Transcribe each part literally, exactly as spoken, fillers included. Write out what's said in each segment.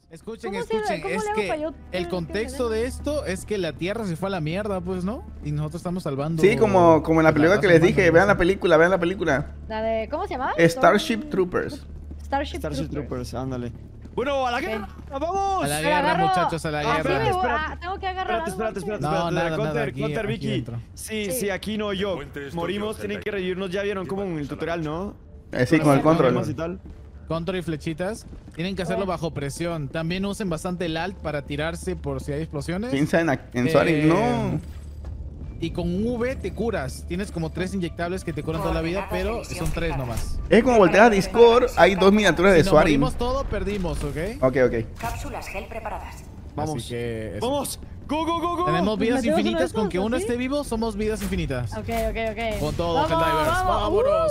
Escuchen, ¿Cómo se- escuchen, cómo es le hago que para yo el tener que contexto me de esto es que la Tierra se fue a la mierda, pues, ¿no? Y nosotros estamos salvando... Sí, como, como en la pues, película raza que les humana, dije. ¿no? Vean la película, vean la película. La de, ¿cómo se llama? Starship Storm- Troopers. Starship, Starship Troopers. Troopers, ándale. Bueno, a la guerra, ¡vamos! A la Pero guerra, agarro- muchachos, a la Ah, sí, guerra. me voy- Espérate, ah, tengo que agarrar Espérate, algo espérate, espérate, antes. No, espérate. nada, nada, Counter, aquí- Counter, aquí Vicky. dentro. Sí, Sí. sí, aquí no yo. Puente estudio Morimos, tienen que revivirnos. Ya vieron como en el tutorial, ¿no? Eh, sí, con el Morimos control. y tal. Control y flechitas. Tienen que hacerlo bajo presión. También usen bastante el alt para tirarse por si hay explosiones. Piensa en, en Eh, Suárez. No. Y con V te curas. Tienes como tres inyectables que te curan toda la vida, pero son tres nomás. Es como volteas a Discord, hay dos miniaturas de Si nos Suárez. morimos todo, perdimos, ¿ok? Ok, ok. Cápsulas gel preparadas. Vamos. Así que eso. ¡Vamos! ¡Go, go, go, go! Tenemos vidas ¿Metemos uno de infinitas. esos, Con que uno así? esté vivo, somos vidas infinitas. Ok, ok, ok. Con todo, Vamos, Helldivers. vamos. ¡Vámonos!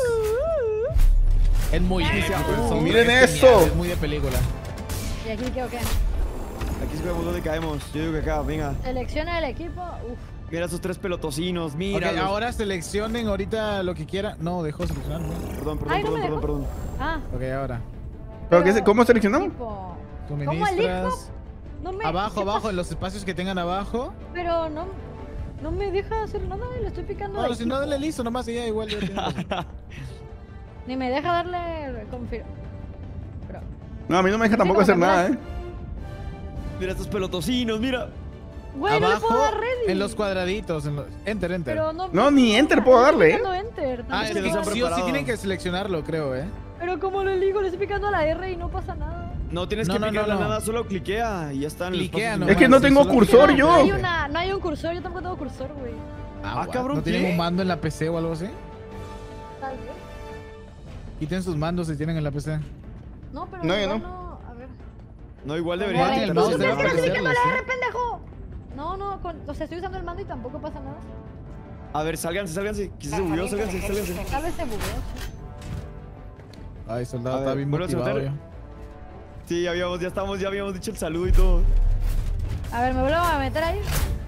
Uh, Es muy épico. son- Miren es eso. genial, Es muy de película. ¿Y aquí qué o qué? Aquí vemos dónde caemos. Yo digo que acá, venga. Selecciona el equipo. Uf. Mira esos tres pelotocinos, mira. Ok, ahora seleccionen ahorita lo que quieran. No, dejó seleccionar. ¿no? Perdón, perdón, Ay, no perdón, me perdón, perdón. Ah, Ok, ahora. ¿Pero qué se- ¿Cómo seleccionamos? tipo. ¿Cómo elijo? Suministras. No me, Abajo, ¿qué abajo, pasa? en los espacios que tengan abajo. Pero no, no me deja hacer nada y le estoy picando. No, de si no, equipo. dale listo, nomás y ya igual ya tiene razón. Ni me deja darle confirm. Pero, No, a mí no me deja tampoco hacer nada, eh. Mira estos pelotocinos, mira. güey, no le Abajo, puedo dar ready. en los cuadraditos. En los... Enter, enter. Pero no, No, ni enter puedo darle, ¿eh? Estoy picando enter. Ah, es que que no se han sí o sí preparado. tienen que seleccionarlo, creo, ¿eh? Pero como lo elijo, le estoy picando a la R y no pasa nada. No tienes No, que no, picarle no, no. nada, solo cliquea y ya está en el Cliquea espacio. nomás. Es que no sí, tengo solo- cursor no, yo. No hay, una, no hay un cursor, yo tampoco tengo cursor, güey. Ah, Ah, cabrón, ¿no tienen ¿qué? un mando en la P C o algo así? Tal vez. Quiten sus mandos si tienen en la P C. No, pero No, yo igual no. no. A ver. No, igual Ay, debería el quitar mouse los debe ¿Por qué demás. estoy picando aparecerles, la ¿eh? R, pendejo? No, no, con, o sea, estoy usando el mando y tampoco pasa nada. A ver, sálganse, sálganse. ¿Qué se bugueó? Sálganse, sálganse. Tal vez se bugueó. Ay, soldado, A está ver, bien vuelve a motivado meter. ya. Sí, ya habíamos, ya estamos, ya habíamos dicho el saludo y todo. A ver, me vuelvo a meter ahí.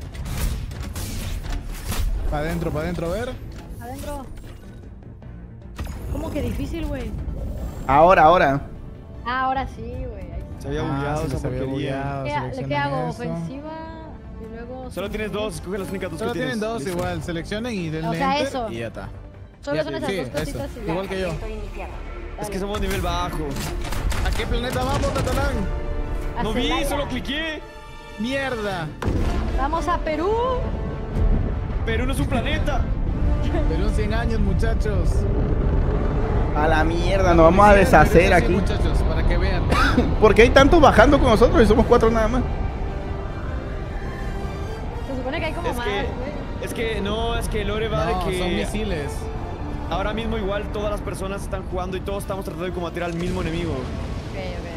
Para adentro, para adentro, a ver. Adentro. ¿Cómo que difícil, güey? Ahora, ahora. Ah, ahora sí, güey. ahí Se había Ah, bugueado sí, esa se había porquería. bugueado, ¿Qué, ¿Le seleccionen qué hago? eso. Ofensiva y luego... Solo tienes dos, escoge las únicas dos Solo que tienen tienes. dos Listo. igual, seleccionen y denle O sea, enter eso. y ya está. Solo Ya, son sí, esas dos eso. cositas y ya. Igual que yo. Iniciado. Es que somos nivel bajo. ¿A qué planeta vamos, Natalán? A No vi, Celaya. solo cliqué. ¡Mierda! Vamos a Perú. Perú no es un planeta. Perú en cien años, muchachos. A la mierda, nos vamos a deshacer Perú en cien, aquí. muchachos, para que vean. ¿Por qué hay tantos bajando con nosotros y somos cuatro nada más? Se supone que hay como Es más, que, güey. es que no, es que Lore va No, de que son misiles. ahora mismo igual todas las personas están jugando y todos estamos tratando de combatir al mismo enemigo. Ok, ok,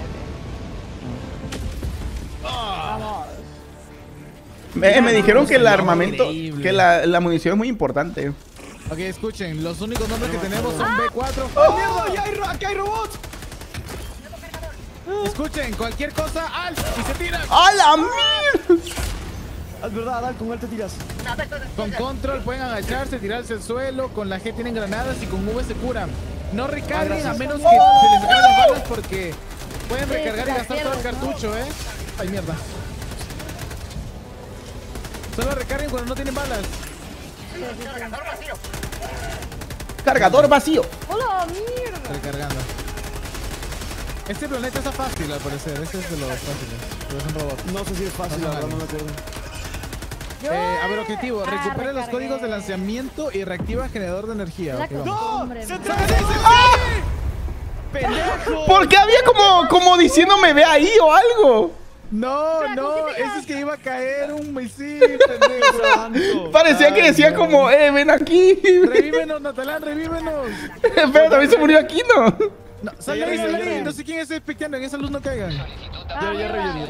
ok. Vamos. Me, me dijeron que el armamento, Increíble. que la, la munición es muy importante. Ok, escuchen, los únicos nombres que tenemos son B cuatro. ¡Oh, mierda! ¡Ya hay, ro- aquí hay robots! Escuchen, cualquier cosa, alt y se tiran. ¡A la mierda! Es verdad, Adal, con cuál te tiras. Con control pueden agacharse, tirarse al suelo, con la G tienen granadas y con V se curan. No recarguen a menos que se les acaben las balas porque pueden Sí, recargar y las gastar todo el pierdes, ¿no? cartucho, ¿eh? Ay, mierda. Solo recarguen cuando no tienen balas. Cargador vacío. ¡Hola, mierda! Recargando. Este planeta está fácil al parecer, este es de los fáciles, pero es un robot. No sé si es fácil, No la son verdad, no me aliens. acuerdo. Eh, a ver, objetivo, Ah, recupera los recargué. códigos de lanzamiento y reactiva generador de energía. La Ok, vamos. costumbre. ¡Se man. ¡Pendejo! Porque había como, como diciéndome ve ahí o algo. No, La no, justifica. eso es que iba a caer un misil, pendejo. Santo. Parecía que Ay, decía no. como, eh, ven aquí. Revívenos, Natalán, revívenos. Pero también se murió aquí, ¿no? No, sal de Ya, ahí, ya, sal de ya, ahí. ya. No sé quién es picteando, en esa luz no caigan. Ya, ya, reviví.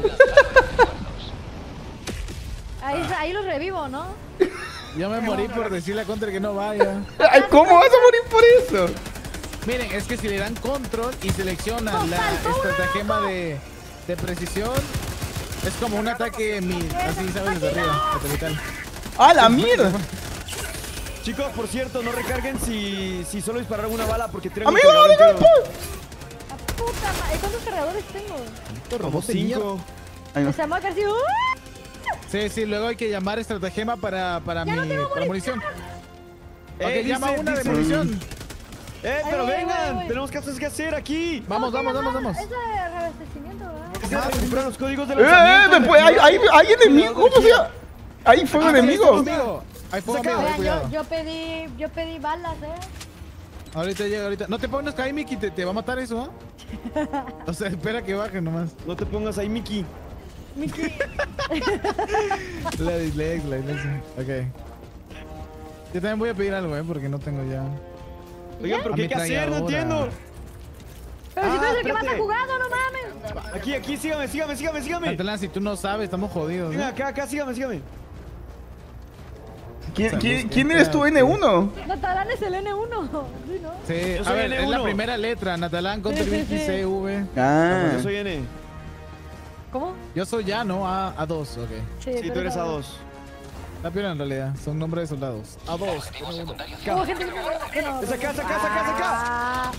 Ahí, ahí los revivo, ¿no? Yo me morí por decirle a Counter que no vaya. Ay, ¿cómo vas a morir por eso? Miren, es que si le dan control y seleccionan la estratagema de, de precisión, es como un ataque mi, así, ¿sabes? Desde arriba, satelital. ¡A la mierda! Chicos, por cierto, no recarguen si, si solo dispararon una bala porque tiran ¡Amigo, un cargador amigo! entero. puta madre. ¿Cuántos cargadores tengo? Como cinco. Ay, no. Se llama casi. ¡Uh! Sí, sí, luego hay que llamar estratagema para, para mi Ya no tengo para munición. Eh, Ok, llama dice- una de dice- munición. ¡Eh, Ay, pero voy, vengan! voy, voy. Tenemos cosas que hacer aquí. Vamos, vamos, vamos, vamos. Es de reabastecimiento, ¿verdad? Es de recuperar los códigos de ¡Eh, eh! lanzamiento. Después hay, hay, hay enemigos. ¿Cómo se llama? Hay fuego Ah, enemigo. fuego amigo. Hay fuego amigo, Oigan, cuidado. yo, yo pedí, yo pedí balas, eh. Ahorita llega, ahorita. No te pongas ahí, Mickey, te, te va a matar eso, ¿ah? O sea, espera que baje nomás. No te pongas ahí, Mickey. Mickey. La dislexia, la dislexia. Ok. Yo también voy a pedir algo, ¿eh? Porque no tengo ya. Oigan, pero ¿qué hay que hacer? No entiendo. Pero si Ah, tú eres el que más ha espérate. jugado, no mames. Aquí, aquí, sígame, sígame, sígame, sígame. Catalán, si tú no sabes, estamos jodidos. Venga, ¿eh? acá, acá, sígame, sígame. ¿Quién, quién, quién eres tú, N uno? Natalán es el N uno. Sí, ¿no? Sí, Yo a soy ver, N es la uno. primera letra. Natalán, Counter, Sí, sí, Vicky, sí. C, V. Ah. Yo soy N. ¿Cómo? Yo soy ya, ¿no? A, A dos, ok. Sí, tú eres A dos. La piola en realidad, son nombres de soldados. A dos. Hubo gente que me... no, Es acá, es acá, es acá, es acá. Ah,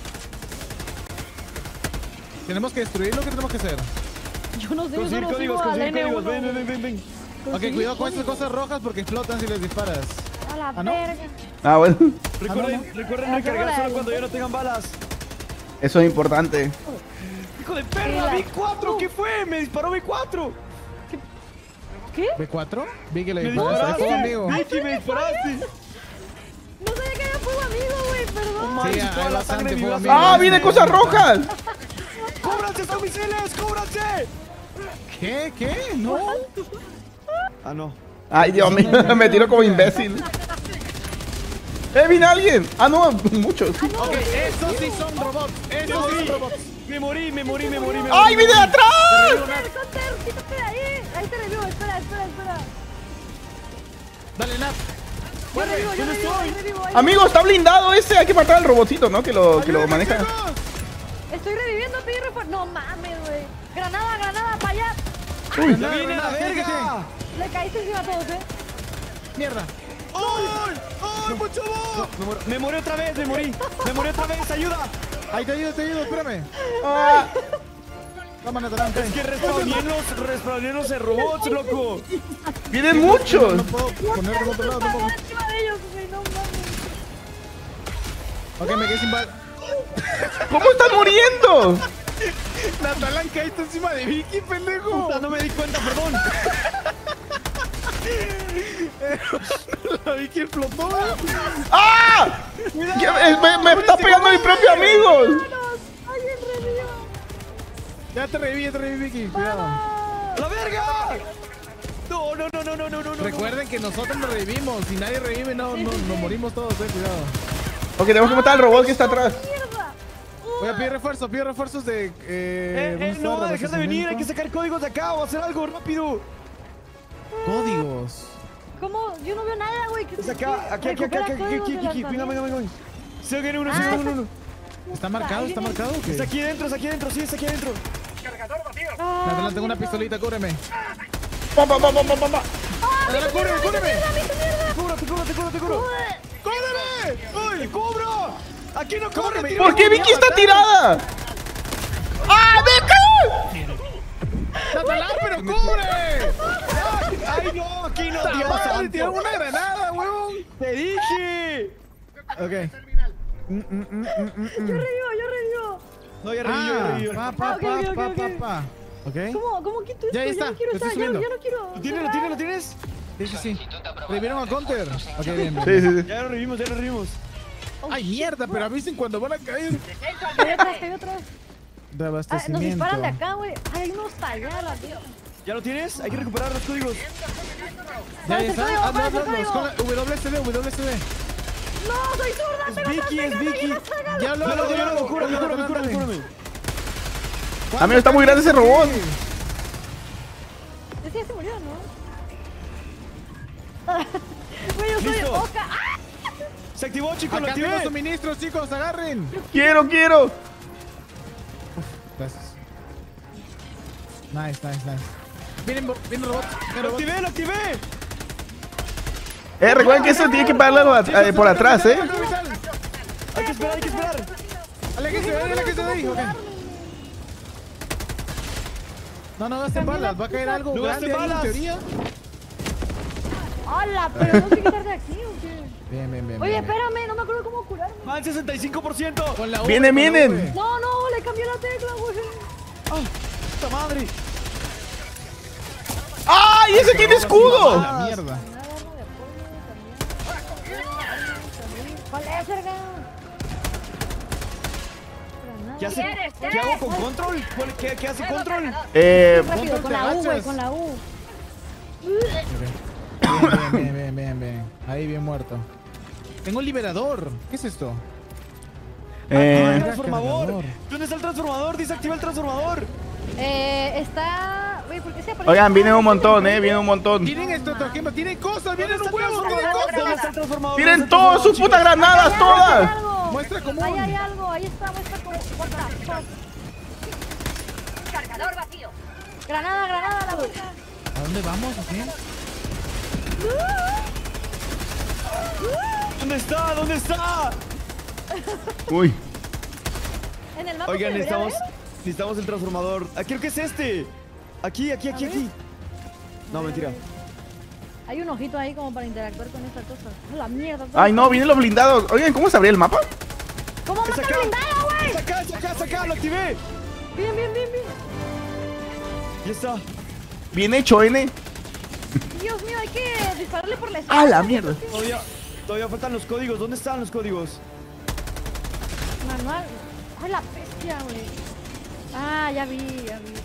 ¿Tenemos que destruirlo? ¿Qué tenemos que hacer? yo no sé, yo Conseguir solo códigos, sigo al conseguir N códigos. uno. Ven, ven, ven, ven, ven. Ok, Conseguí cuidado con estas códigos. cosas rojas porque explotan si les disparas. A la Ah, ¿no? verga. Ah, bueno. Recuerden, Ah, recuerden Ah, recargar qué solo bola. cuando ya no tengan balas. Eso es importante. ¡Hijo de perra! Sí, ¡B la- cuatro! ¿Qué fue? ¡Me disparó B cuatro! ¿Qué? ¿B cuatro? Vi que le ¡Me disparaste. Ahí fue, disparaste! amigo. ¡Vicky, me disparaste! No sabía que había fuego amigo, güey, perdón. Madre, Sí, toda hay la bastante sangre de mi fuego brazo. amigo. ¡Ah, vienen cosas rojas! ¡Cóbranse esos misiles! ¡Cóbranse! ¿Qué? ¿Qué? No. Ah, no. Ay, Dios mío, me tiro como imbécil. ¡Eh, viene alguien! Ah, no, muchos. Ok, esos sí son robots. ¡Me Esos sí son morí! robots. ¡Me morí, me morí, me morí! me ¡Ay, morí! viene de atrás! Counter, Counter, quítate de ahí. Ahí te revivo, espera, espera, espera. Dale, Nat. Yo revivo, yo revivo, yo revivo. ahí. Amigo, está blindado ese. Hay que matar al robotito, ¿no? Que lo, que lo maneja. Estoy reviviendo, pedí refuerzo. No mames, güey. Granada, granada, para allá. Uy. ¡Ya viene a la verga! Le caíste encima a todos, eh. Mierda. ¡Ay! ¡Ay, mucho vos! Me, mor- me morí otra vez, me morí. Me morí otra vez, ayuda. Ahí te ayudo, te ayudo, espérame. Ah, Toma, Natalán, Es cae. que respawnienos, respawnienos en robots, loco. vienen muchos. No puedo poner del otro lado tampoco. Encima de ellos, güey, no mames. Ok, me quedé sin bal. ¿Cómo están muriendo? Natalán, caíste encima de Vicky, pendejo. Puta, no me di cuenta, perdón. La Vicky explotó. ¡Ah! Ya Me, me- me está pegando mi propio amigo. Alguien reviva. Ya te reviví, ya te reviví, Vicky. Cuidado. ¡A la verga! No, no, no, no, no, no, no. no. Recuerden que nosotros nos revivimos. Si nadie revive, no, no, nos morimos todos, eh. Cuidado. Ok, tenemos que matar al robot que está atrás. Mierda. Voy a pedir refuerzos, pido refuerzos de. Eh, Eh, ¿dónde eh, está? no, deja de venir, hay que Abastecimiento. sacar códigos de acá o hacer algo rápido. Códigos. ¿Cómo? Yo no veo nada, güey. ¿Qué- Es acá, aquí, aquí, aquí, recupera aquí, aquí, códigos aquí, de aquí, aquí. Venga, venga, lanzamiento. venga. Sigan uno, Ah, sigan está- uno. ¿Está marcado? ¿Está marcado o qué? Es aquí dentro, es aquí dentro, sí, es aquí adentro. Ah, Natalán, tengo una mierda. pistolita, cúbreme. Pa, pa, pa, pa, pa, pa. Natalán, cúbreme, cúbreme. Te cubro, te cubro, te cubro, te cubro. ¡Cúbreme! ¡Ay, te cubro! ¡Aquí no corre, tira! ¿Por qué Vicky está tirada? ¡Ah, deja! Natalán, pero cubre. ¡Ay, ay, no! ¡Aquí no, Dios Madre, santo! tiraron una granada, huevón. ¡Te dije! Ok. Mm, mm, mm, mm, mm, Yo mm. revivo, yo revivo. No, ya revivió, ya Ah, revivió. pa, pa, Ah, ok, pa, ok, pa, ok, pa, ok. pa. Ok. ¿Cómo? ¿Cómo quito esto? Ya, ahí está, Ya no quiero te estoy estar, ya, subiendo. ya no quiero. ¿Lo tienes, lo tienes, lo tienes? Sí, sí, sí. ¿Revivieron a Counter? Ok, bien, bien. Sí, sí, sí. Ya lo revivimos, ya lo revivimos. Ay, mierda, pero avisen cuando van a caer. Hay atrás, hay atrás. De Ah, nos abastecimiento. disparan de acá, güey. Ay, hay unos allá, tío. ¿Ya lo tienes? Hay que recuperar los códigos. Ya Párate, está. código, Hazlo, párate, hazlo, hazlo. código. Escola- W S D, W S D. No, soy zurda, Es pero Vicky, es Vicky. Ya lo No, hago, no, ya no, lo no, hago. cúrame, Dale, cúrame, dale, cúrame, dale. cúrame. Amigo, está muy grande ese robot. Ese ya se murió, ¿no? Güey, yo soy Listo. Oca. ¡Ah! Se activó, chicos, lo Acá tengo activé. suministros, chicos, agarren. Quiero, quiero. Gracias. Nice, nice, nice. Vienen, bo- vienen robots. Vienen Lo robots. activé, lo activé. Eh, recuerden que eso tiene que pagarlo a- eh, por atrás, eh. Hay que esperar, hay que esperar. Aléjense de ahí, aléjense de ahí. Ok. No, no gasten balas, va a caer algo No grande gasten ahí, en balas. teoría. ¡Hala! Pero no sé quitar de aquí, ¿o qué? Bien, bien, bien. Oye, bien. espérame, no me acuerdo cómo curarme. Van sesenta y cinco por ciento. Con la V, Vienen, con la vienen. V. No, no, le cambié la tecla, güey. ¡Ah! ¡Puta madre! ¡Ay! ¡Ese tiene escudo! La mierda. ¿Cuál es, verga? ¿Qué, hace, ¿Qué hago con control? ¿Cuál- ¿Qué, qué hace control? Eh, Rápido, con la U, güey, con la U. Bien, bien, bien, bien, bien. Ahí bien muerto. Tengo un liberador. ¿Qué es esto? ¡El eh, transformador! cargador. ¿Dónde está el transformador? Desactiva el transformador. Eh, está... Güey, ¿por qué se aparece? oigan, vienen un montón, eh, vienen un montón. Tienen estratagema, tienen cosas, vienen un ¿Dónde huevo, está el tienen transformador? ¿Dónde cosas. está el transformador? Tiren ¿Dónde está el todas sus transformador, putas granadas, Hay todas. algo. Muestra común. Ahí hay algo, ahí está, muestra como... What the fuck? Cargador vacío. Granada, granada, a la boca. ¿A dónde vamos? ¿Así? chicos? ¿Dónde está? ¿Dónde está? Uy. En el mapa Oigan, se debería necesitamos, ver. necesitamos el transformador. Ah, creo que es este. Aquí, aquí, aquí, A ver. aquí. No, mentira. Hay un ojito ahí como para interactuar con esta cosa. ¡A la mierda! Ay, no, vienen los blindados. Oigan, ¿cómo se abría el mapa? ¿Cómo ¡Es mata acá! blindado, güey? ¡Es acá, es acá, es acá! ¡Lo activé! Bien, bien, bien, bien. Ya está. Bien hecho, N. Dios mío, hay que dispararle por la espalda. ¡Ah, la mierda! Todavía, todavía faltan los códigos. ¿Dónde están los códigos? Manual. ¡Ay, la bestia, güey! Ah, ya vi, ya vi.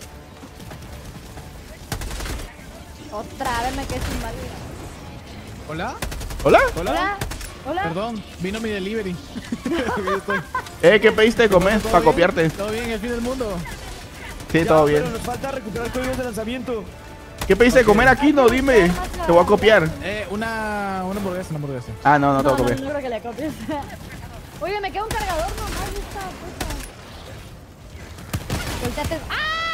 Otra vez me quedé sin balas. ¿Hola? ¿Hola? Hola. Hola. Perdón, vino mi delivery. Aquí estoy. Eh, ¿qué pediste de comer? ¿Todo Para bien? copiarte. ¿Todo bien? ¿El fin del mundo? Sí, Ya, todo Pero bien. nos falta recuperar códigos de lanzamiento. ¿Qué pediste de comer aquí? No, dime. Te voy a copiar. Eh, una, una hamburguesa, una hamburguesa. Ah, no, no te No, voy a no, no, copiar. creo que le copies. Oye, me queda un cargador nomás de esta cosa. Volteate.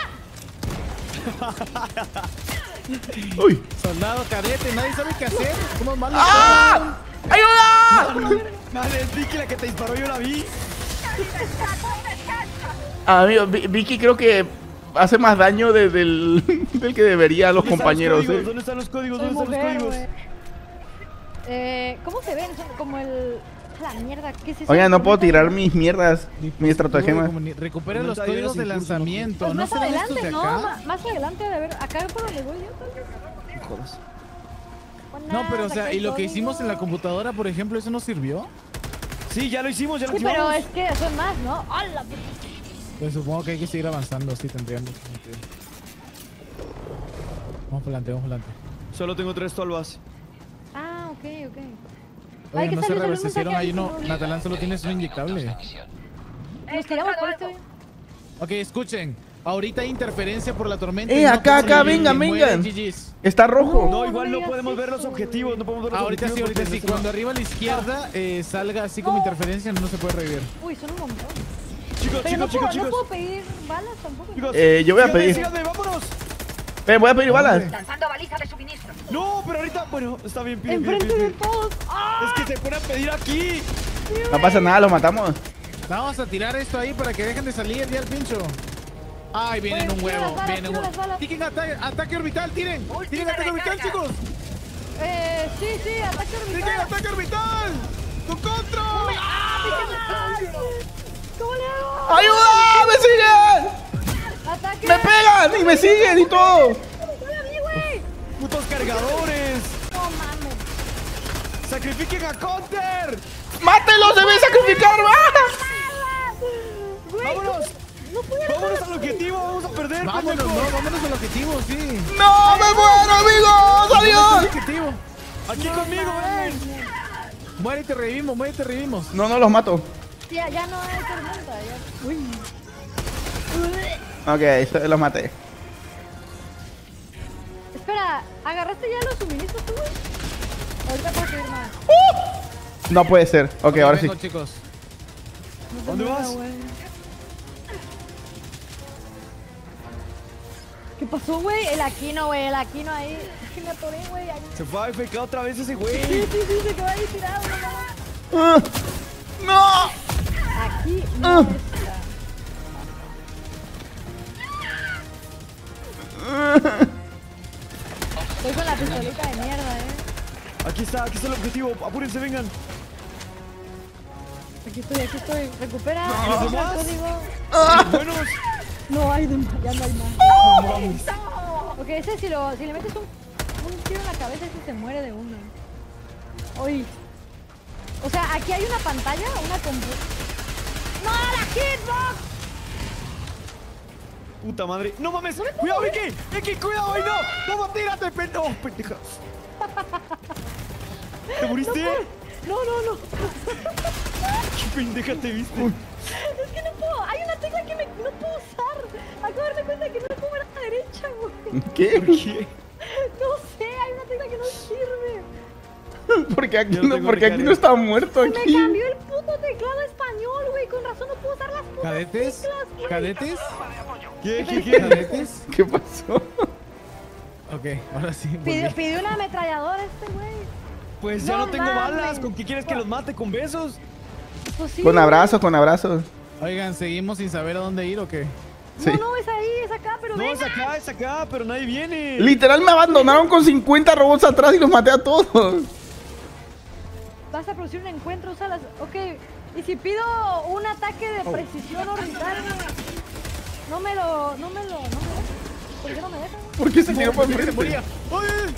¡Ah! Uy. Soldado cadete, nadie sabe qué hacer. ¿Cómo es malo? ¡Ah! ¡Ayuda! Vale, es Vicky la que te disparó, yo la vi. Amigo, Vi- Vicky creo que hace más daño de- del, del que debería a los ¿Dónde están compañeros, códigos? eh. ¿Dónde están los códigos? Soy ¿Dónde están los mujer, códigos? güey. Eh, ¿cómo se ven? Son como el... La mierda, ¿qué es eso? Oigan, no puedo tirar mis mierdas, mis estratagemas. Recupera los Comenta, códigos yo de no sé, lanzamiento. Pues ¿No más serán estos adelante, de no, acá? ma- más adelante de ver, acá por donde voy yo tal vez. Jodas. No, pero o Buenas, sea, aquí y lo que código. hicimos en la computadora, por ejemplo, ¿eso no sirvió? Sí, ya lo hicimos, ya lo Sí, pero activamos. es que son más, ¿no? ¡Hala! Pues supongo que hay que seguir avanzando, sí, tendríamos. Vamos para adelante, vamos para adelante. Solo tengo tres tolvas. Ah, ok, ok. Oye, Ay, ¿qué no salió? se Salió un reabastecieron mensaje ahí uno. ahí. Natalán solo tienes un inyectable. Nos tiramos por este. Ok, escuchen. Ahorita hay interferencia por la tormenta. Eh, y no acá, pueden acá, salir, vengan, muere vengan. G Gs. Está rojo. No, No, igual no no digas podemos ver los eso. objetivos, no podemos ver los Ahorita sí, objetivos. ahorita porque sí. no se- Cuando arriba a la izquierda eh, salga así como interferencia, no se puede revivir. Uy, son un montón. Chicos, Pero no chicos, puedo, chicos, no puedo chicos. pedir balas tampoco. Chicos, Eh, yo voy a síganme, pedir. síganme, vámonos. Eh, voy a pedir balas. Lanzando baliza de suministro. No, pero ahorita, bueno, está bien, pide, pide, Enfrente pide, de pide. todos. ¡Ah! Es que se pone a pedir aquí. No pasa nada, los matamos. Vamos a tirar esto ahí para que dejen de salir ya el pincho. Ay, vienen Oye, un tira huevo, las balas, vienen un tira las huevo. balas. Tiren ataque, ataque orbital, tiren. Tiren ataque orbital, recarga. chicos. Eh, sí, sí, ataque Tiren orbital. ataque orbital. ¡Con control! ¿Cómo le hago? ¡Ayuda! ¡Me siguen! Ataque. ¡Me pegan! ¡Y me siguen y todo! ¡Hola, mi güey! Putos cargadores. No mames. Sacrifiquen a Counter. ¡Mátenlos! ¡Deben sacrificar! ¡Ah! Güey, Vámonos. no pude. Vámonos al objetivo, vamos a perder. Vámonos, pendejo. no, vámonos al objetivo, sí. ¡No! ¡Me muero, amigos! Al ¡Adiós! objetivo. Aquí conmigo, ven. Muere y te revivimos, muere y te revivimos. No, no los mato. Ya, ya no hay tormenta. Ya. Uy. Ok, se- los maté. Espera, ¿agarraste ya los suministros tú, güey? Ahorita puedo pedir más. No puede ser. Ok, ahora sí. vengo, chicos. No ¿Dónde tengo vas? nada, güey. ¿Qué pasó, güey? El Aquino, güey, el Aquino ahí. Es que me atoré, güey. ahí. Se fue a F K otra vez ese Sí, güey. sí, sí, se quedó ahí tirado, no, no. Ah, ¡No! Aquí Ah. no está. Estoy con la pistolita de mierda, eh. Aquí está, aquí está el objetivo. Apúrense, vengan. Aquí estoy, aquí estoy. Recupera. ¿Y los recupera el demás? código. Buenos. No hay de más, ya no hay más. Ok, ese si, lo, si le metes un, un tiro en la cabeza, ese se muere de una. Uy. O sea, aquí hay una pantalla, una compu. ¡No, la hitbox! Puta madre. No mames. Cuidado, Vicky. Vicky, cuidado. Ay, no. No, tírate, pendejo. Oh, pendeja. ¿Te moriste? No, no, no. ¿Qué pendeja te viste? Es que no puedo. Hay una tecla que me, no puedo usar. Acabo de darme cuenta que no puedo mover a la derecha, güey. ¿Qué? ¿Por qué? No sé, hay una tecla que no sirve. Porque aquí Yo no no, tengo porque aquí recarga. no está muerto Se me aquí. cambió el puto teclado español, güey. Con razón no puedo usar las putas ¿Cadetes? teclas, güey. ¿Cadetes? ¿Qué, qué, qué? ¿Cadetes? ¿Qué pasó? Ok, ahora sí. Pidió, volví. pidió una ametralladora este güey. Pues ya No no tengo mames. balas. ¿Con qué quieres que los mate? ¿Con besos? Pues sí. Con abrazos, con abrazos. Oigan, ¿seguimos sin saber a dónde ir o qué? Sí. No, no, es ahí, es acá, pero No, venga. es acá, es acá, pero nadie viene. Literal me abandonaron con cincuenta robots atrás y los maté a todos. Vas a producir un encuentro, usa las... Ok, y si pido un ataque de precisión orbital, no me lo... No me lo... No me lo... ¿Por qué no me dejan? ¿Por qué se tiró por Se enfrente? moría. ¡Ay!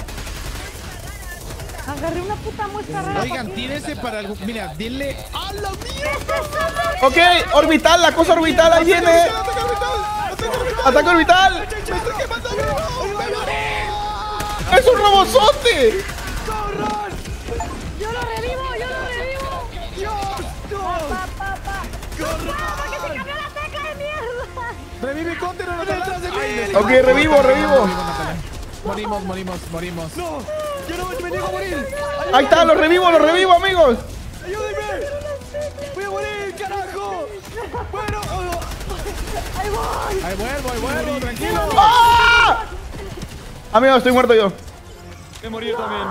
Agarré una puta muestra rara. Oigan, ¿pa' qué? tírense para algo. Mira, dile. ¡A la mierda! Ok, orbital, la cosa orbital, ahí viene. ¡Ataque orbital! Ataque orbital. ¡Me estoy quemando vivo! ¡Me morí! Es un robozote. ¡Yo lo revivo, yo lo revivo! ¡Dios! Pa, ¡No! pa, pa, pa. ¡Ah, porque se cambió la tecla de mierda! ¡Revive Counter detrás de mí! Ok, revivo, revivo. Morimos, morimos, morimos. ¡No! ¡Yo no me niego a morir! Ahí está, lo revivo, lo revivo, amigos. ¡Ayúdenme! ¡Voy a morir, carajo! Bueno, oh, ¡Ahí voy! Ahí vuelvo, ahí vuelvo, tranquilo. ¡Ah! Amigos, estoy muerto yo. me morí yo también.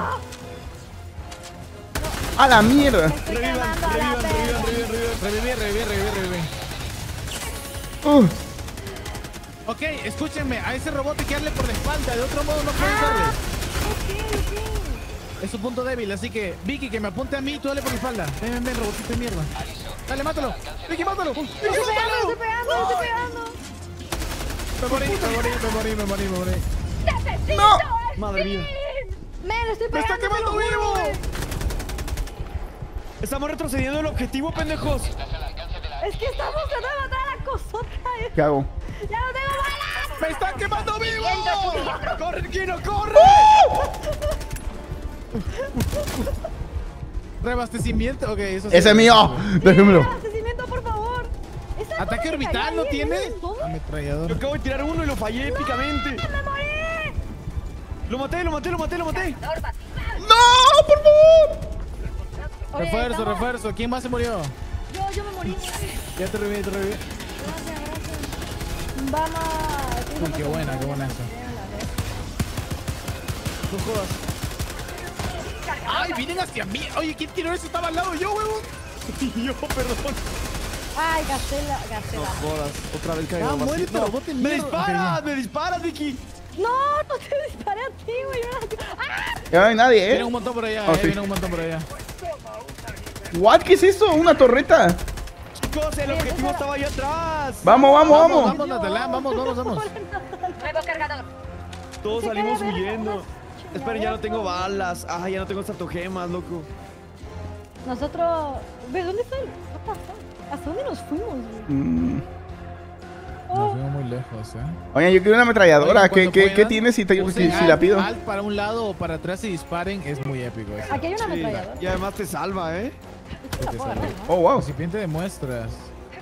A la mierda. Estoy Revivan, quemando a la revivan, perra. revivan, revivan, revivan. Reviví, reviví, reviví, reviví. Uh, Ok, escúchenme, a ese robot hay que darle por la espalda, de otro modo no puedes Ah, darle. ok, ok. Es su punto débil, así que Vicky, que me apunte a mí, tú dale por la espalda. Ven, ven, ven, robotito de mierda. Dale, mátalo. Vicky, mátalo. Vicky, Estoy pegando, mátalo. estoy pegando, estoy pegando. Me morí, me morí, me morí, me morí, me morí. ¡Necesito No. el Madre mía. fin! ¡Men, estoy ¡Me está pegando! te lo quemando juro, vivo! güey. Estamos retrocediendo el objetivo, pendejos. Es que estamos tratando de matar a la cosota. eh. ¿Qué hago? ¡Ya no tengo balas! ¡Me están quemando vivo! ¡Corre, Kino, corre! Reabastecimiento, ok, eso sí. Ese es mío. Déjemelo. ¡Abastecimiento, por favor! ¿Esa cosa ¿Ataque que orbital cayó no ahí, tiene? ¿es todo? Yo Ametrallador. acabo de tirar uno y lo fallé épicamente. ¡Me morí! Lo maté, lo maté, lo maté, lo maté. No, por favor. Oye, Refuerzo, estamos- refuerzo. ¿Quién más se murió? Yo, yo me morí. Ya te reviví, te reviví. Gracias, gracias. Vamos. Uy, qué buena, qué buena esa. No jodas. ¡Ay, vienen hacia mí! Oye, ¿quién tiró eso? Estaba al lado yo, huevón. Yo, perdón. Ay, gasté la... Gasté No la... jodas. Otra vez Ah, caigo. muérete, no. robot de ¡Me mierda. disparas! Ok, ¡Me disparas, Vicky! No, no te disparé a ti, güey. yo era- ¡Ah! Ya no hay nadie, Viene ¿eh? un montón por allá, Oh, eh. sí. Viene un montón por allá. What? ¿Qué es eso? Una torreta. Chicos, el objetivo estaba ahí atrás. Vamos, vamos, Vamos, vamos. vamos, Natalán, vamos, vamos, vamos. Nuevo cargador. Todos Se salimos cae, verga, huyendo. unas Esperen, ya no tengo chingaderas, balas. Ah, ya no tengo sartogemas, loco. Nosotros... ¿Ves dónde está el...? ¿Qué pasó? ¿Hasta dónde nos fuimos, güey? Mm. Oh, Nos veo muy lejos, eh. Oye, yo quiero una ametralladora. Oigan, ¿Qué, cuando qué, ¿Qué puedan, tienes si, te- si, usen si la alt- pido? alt para un lado o para atrás y disparen, es muy épico eso. aquí hay una Sí, ametralladora. y además te salva, ¿eh? Esta la puedo agarrar, ¿no? Oh, wow. Recipiente de muestras.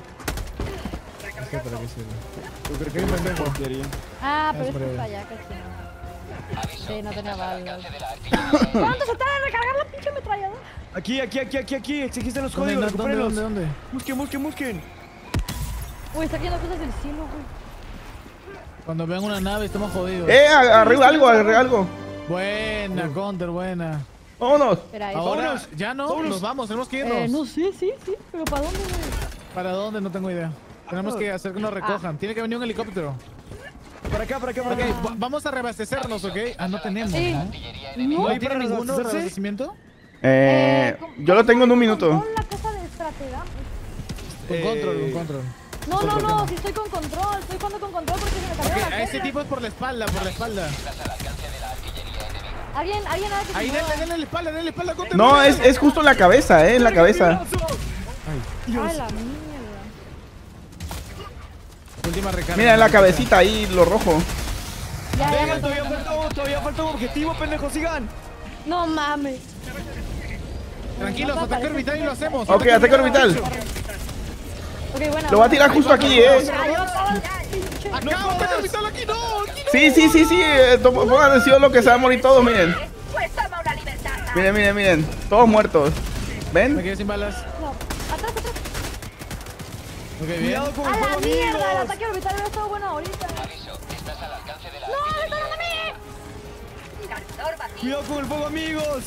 ¿Esto para qué sirve? Yo creo que hay un pendejo. Ah, pero Es es breve. para allá, casi no. Sí, no tenía balas. ¿Cuánto se tarda en recargar la pinche ametralladora? Aquí, aquí, aquí, aquí, aquí. Existen los ¿Dónde, códigos, dónde, dónde, recupérenlos. dónde? Busquen, busquen, busquen. Uy, está cayendo cosas del cielo, güey. Cuando vean una nave estamos jodidos. Eh, a- arriba algo, arriba algo. Buena, Counter, buena. Vámonos. Espera, ahí. Ahora, Vámonos, ya no, vámonos. nos vamos, tenemos que irnos. Eh, no sé, sí, sí. ¿Pero para dónde, güey? ¿Para dónde? No tengo idea. Tenemos que hacer que nos recojan. Tiene que venir un helicóptero. Para acá, para acá, para Ok, acá. va- vamos a reabastecernos, ¿ok? Ah, no tenemos, Sí. ¿no? No, ¿No hay tiene para ninguno reabastecerse? reabastecimiento? Eh, ¿cómo- yo lo tengo en un minuto. Con la casa de estratega. Con Eh, control, con control. No, no, no, si estoy con control, estoy jugando con control porque se me cayó Ok, la a ese tecla. tipo es por la espalda, por la espalda. Alguien, alguien haga que se Ahí, mueva. denle, denle la espalda, denle la espalda, contra. No, es, es justo en la cabeza, eh, en la cabeza. Ay, la mierda. Última recarga. Mira en la cabecita ahí, lo rojo. Ya, ya, Venga, ya. todavía falta, un- todavía falta un objetivo, pendejo, sigan. No mames. Tranquilos, No, ataque parece- orbital y lo hacemos. Ok, ataque orbital. Ok, bueno. Lo voy a tirar justo aquí, eh. Ya, yo acabo de- pinche- Acá, ataque orbital aquí, no, aquí no. Sí, sí, sí, sí. eh, to- Pongan atención lo que se va a morir todos, miren. Pues toma una libertad. Miren, miren, miren. Todos muertos. Me ¿Ven? quedé sin balas. No, atrás, atrás. Ok, bien. Cuidado con el A la fuego, mierda, el amigos. ataque orbital hubiera estado bueno ahorita. ¡No, me están dando a mí! Cargador vacío. Cuidado con el fuego, amigos.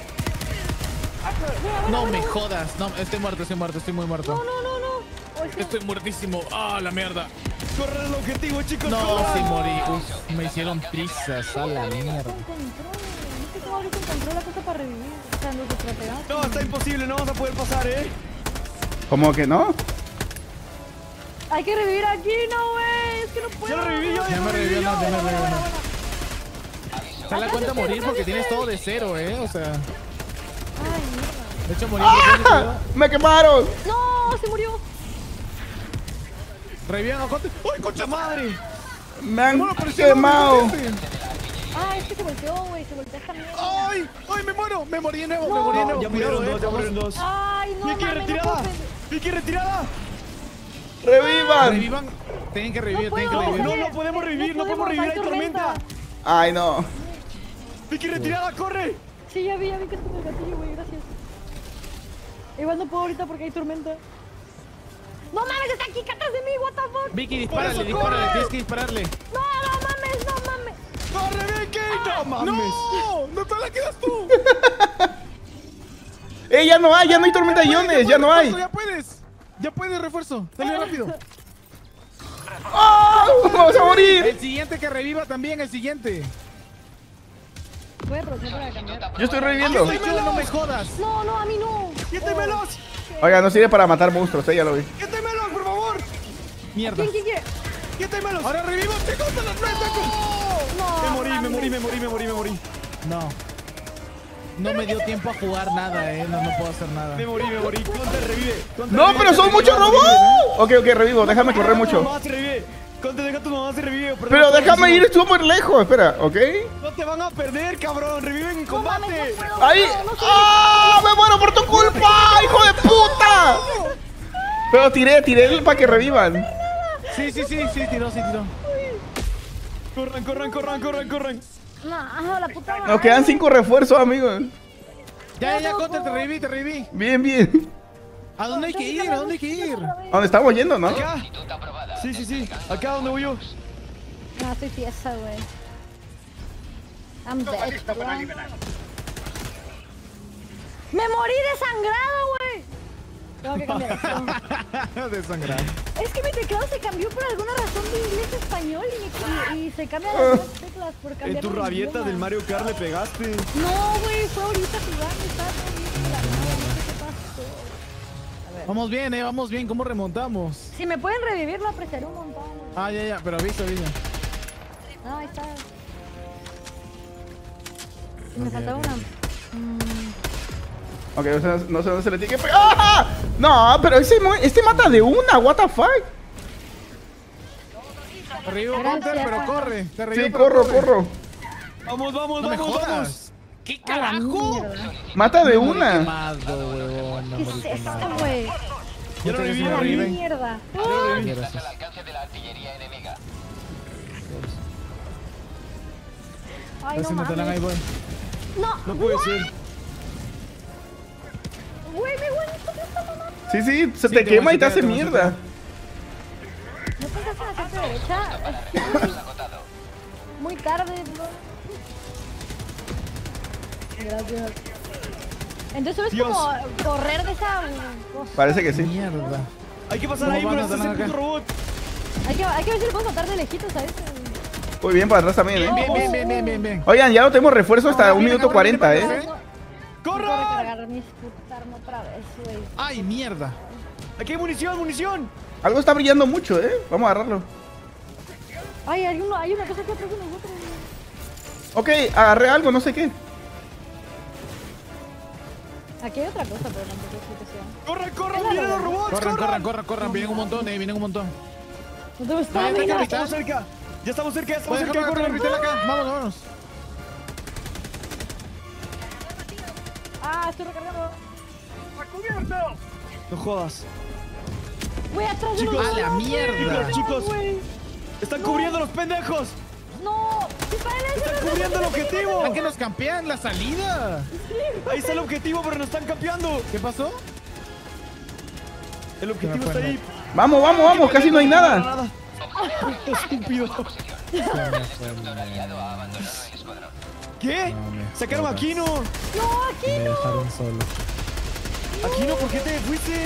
No me jodas. No, estoy muerto, estoy muerto, estoy muy muerto. No, no, no, no. O es que- Estoy muertísimo. Ah, la mierda. Correr el objetivo, chicos. No, corran. sí morí. Uf, me hicieron prisas a la mierda. Con control. Es que tengo ahorita en control la cosa para revivir. O sea, los estrategas. No, está imposible, no vamos a poder pasar, eh. ¿Cómo que no? Hay que revivir aquí, no, güey. Es que no puedo. Ya lo reviví yo, Ya ya me lo reviví revivió, yo. no, ya me Bueno, revivió. bueno, no. bueno. Te da cuenta morir porque tienes todo de cero, eh. O sea, Ay, mierda. de hecho morir. ¡Ah! ¡Me quemaron! No, se murió. Revivan a Conte. ¡Ay, concha madre! ¡Me han Bueno, pareció quemado! algo diferente. Ah, es que se volteó, güey. Se volteó esta mierda. ¡Ay! ¡Ay, me muero! Me morí de nuevo, me No. morí de No, nuevo. ya Cuidado, murieron eh. dos, ya murieron dos. Ay, no, Vicky, mames, no retirada. puedo. Vicky, retirada. ¡Revivan! Revivan. Tienen que revivir, No tienen que puedo, revivir. No, oye. no podemos revivir, no podemos revivir, hay tormenta. Ay, no. Vicky, retirada, corre. Sí, ya vi, ya vi que es con el gatillo, güey. Gracias. Igual no puedo ahorita porque hay tormenta. No mames, está aquí, atrás de mí, what the fuck. Vicky, Por dispárale, eso dispárale. corre. Tienes que dispararle. No, no mames, no mames. ¡Corre, Vicky! ¡No mames! ¡No! ¡No te la quedas tú! ¡Eh, ya no hay! ¡Ya no hay tormenta de iones! ¡Ya no hay! ¡Ya puedes! ¡Ya puedes, refuerzo! ¡Dale rápido! ¡Ah! ¡Vamos a morir! El siguiente que reviva también, el siguiente. Voy a aprovechar para cambiar. Yo estoy reviviendo. Soy yo, no me jodas. No, no, a mí no. ¡Quítemelos! Oiga, no sirve para matar monstruos, eh, ya lo vi. ¡Quítemelos, por favor! Mierda. ¿Quién, quién quiere? ¡Quítemelos! Ahora revivo, chicos, de los No, Me morí, me mames. morí, me morí, me morí, me morí. No. No me dio tiempo a jugar nada, eh. No, no puedo hacer nada. Me morí, me morí. Conte, revive. Conte, ¡No, revive. pero son muchos robots! Ok, ok, revivo, déjame correr Tu mucho. mamá se revive. Conte, deja a tu mamá se revive. Pero déjame ir, estuvo muy lejos, espera, ¿ok? No te van a perder, cabrón. Reviven en No mames, combate. no puedo, ¡Ahí! no, no soy- ¡Ah! ¡Me muero por tu culpa! ¡Hijo de puta! Pero tiré, tiré para que revivan. Sí, sí, sí, sí, tiró, sí, tiró. Corran, corran, corran, corran, corran. No, la puta madre. Nos quedan cinco refuerzos, amigos. Ya, ya, ya, Conte, te reviví, te reviví. Bien, bien. ¿A dónde hay que ir? ¿A dónde hay que ir? ¿A dónde estamos yendo, no? Acá. Sí, sí, sí. Acá donde voy yo. No, estoy tiesa, güey. I'm dead, ¿verdad? ¡Me morí desangrado, güey! Tengo que cambiar. Desangrado. Es que mi teclado se cambió por alguna razón de inglés a español y, y, y se cambian las dos teclas por cambiar. En tu el rabieta idioma. del Mario Kart le pegaste. No, güey, fue ahorita jugando, estaba todo bien de la nada, no sé qué pasó. Vamos bien, eh, vamos bien. ¿Cómo remontamos? Si me pueden revivir, lo apreciaré un montón. Ah, ya, ya, pero avisa, avisa. No, ahí está. Y me Ok, faltaba ok. una. Mm, Ok, no sé, no sé dónde se le tiene que pegar. ¡Ah! No, pero ese, mu- este mata de una, what the fuck. Te revivo, Gracias. Conte, pero corre. Te revivo, Sí, pero corro, corre. corro. Vamos, vamos, No me vamos, vamos. jodas. ¿Qué a la carajo? mierda. Mata de Me morí una. quemado, huevón. Me ¿Qué morí es esto, quemado. güey? Ya Muchas lo gracias, reviví, me A la reviven. mierda. Gracias. Ay, no Casi me talan, ahí mames. voy. No, No puede ser. güey, mi güey, ¿qué te está mamando? Sí, sí, se Sí, te te quema voy a y te quitar, hace te voy a mierda. ¿No pensaste en hacerte derecha? Es muy tarde, bro. Gracias. Entonces es Dios. como correr de esa cosa. Parece que sí. Mierda. Hay que pasar ¿Cómo ahí, van pero a este es ganar el acá? puto robot. Hay que, hay que ver si lo puedo matar de lejitos a ese. Muy bien, para atrás también, Bien, ¿eh? bien, bien, bien, bien, bien, bien. Oigan, ya no tenemos refuerzo hasta No, un viene, minuto cabrón, cuarenta, viene ¿eh? para atrás, Corre. ¡Corran! recargar mis putas armas otra vez, güey. Ay, mierda. Aquí hay munición, munición. Algo está brillando mucho, ¿eh? Vamos a agarrarlo. Ay, hay, uno, hay una cosa que atrás de nosotros. güey. Ok, agarré algo, no sé qué. Aquí hay otra cosa, pero no tengo explicación. ¡Corran, corran! Claro. ¡Vienen los robots! Corran, corran, ¡Corran! corran, corran. Vienen un montón, eh. Vienen un montón. ¿Dónde está? Vaya, Mira. vaya, Ya estamos cerca. Ya estamos cerca, ya estamos Voy a cerca. dejar ¡Corran! acá. Vámonos, vámonos. Ah, estoy recargando. No jodas. Güey, atrás de Chicos, nosotros. a la mierda. Chicos, chicos. güey. ¡Están cubriendo los pendejos! No, dispárale. ¡Están cubriendo el objetivo! ¿A que nos campean la salida? Ahí está el objetivo, pero nos están campeando. ¿Qué pasó? El objetivo Se me está fue, ahí. Vamos, vamos, vamos, casi no hay nada. Estúpido. ¿Qué? No me Sacaron a jodas. Kino. No, aquí Me no. dejaron solo. Aquino, ¿por qué te fuiste?